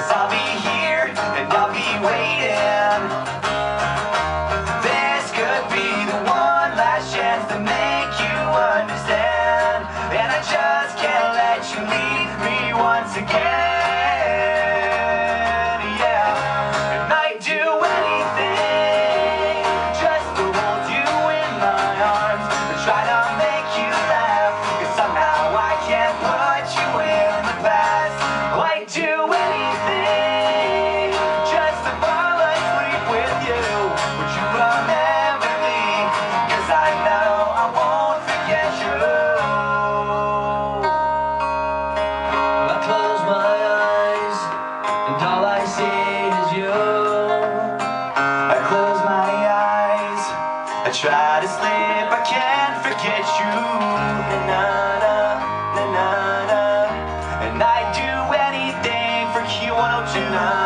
'cause I'll be here and I'll be waiting. This could be the one last chance to make you understand, and I just can't let you leave me once again. Yeah, and I'd do anything just to hold you in my arms, to try to make you laugh, 'cause somehow I can't put you in the past. I'd do anything just to fall asleep with you. Would you remember me? 'Cause I know I won't forget you. I close my eyes and all I see is you. I close my eyes, I try to sleep, I can't forget you. Na-na-na, na-na-na. And I'd do anything for Q102.